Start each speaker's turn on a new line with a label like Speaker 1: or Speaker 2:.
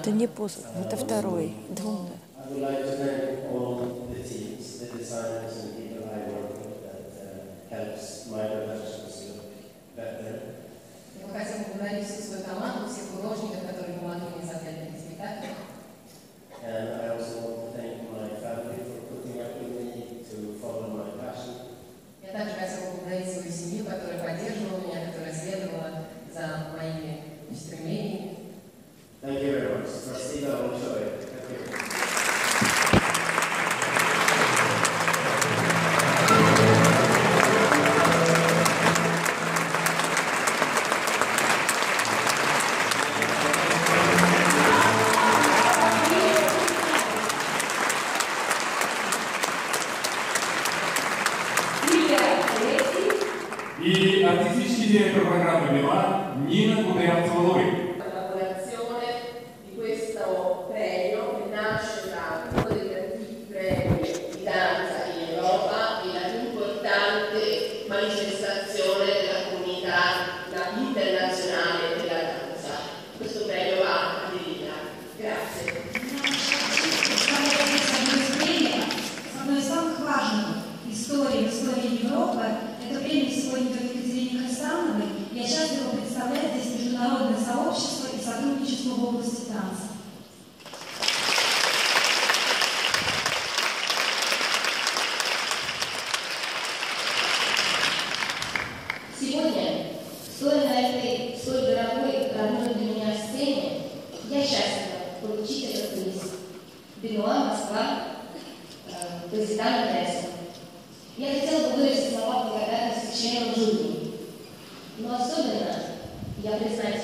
Speaker 1: Это не пост, это второй, двумя.
Speaker 2: I would like to thank all the teams, the designers and people I work with that helps my productions look better.
Speaker 3: Я бы хотела поблагодарить всю свою команду, всех художников, которые помогли мне создать этот спектакль.
Speaker 2: And I also want to thank my family for putting up with me to follow my passion.
Speaker 3: Я также хотела поблагодарить свою семью, которая поддерживала меня, которая следовала за моими устремлениями.
Speaker 2: Thank you very much. Спасибо большое.
Speaker 4: И артистический директор программы «Милан» Нина Кудрявцева-Лори.
Speaker 5: Di questo premio che nasce da uno degli antichi premi di danza in Europa e la più importante manifestazione della comunità internazionale della danza. Questo premio va a Elina. Grazie.
Speaker 6: Одной из самых важных историй в истории Европы это премия сегодня Екатерине Хасановой. Я счастлива представлять здесь международное сообщество и сотрудничество в области танца.
Speaker 5: Сегодня, стоя на этой столь дорогой, родной для меня сцене, я счастлива получить этот приз. Бенуа, Москва, президент Нельсон. Я хотела бы выразить слова благодарности членам жюри, но особенно я признательна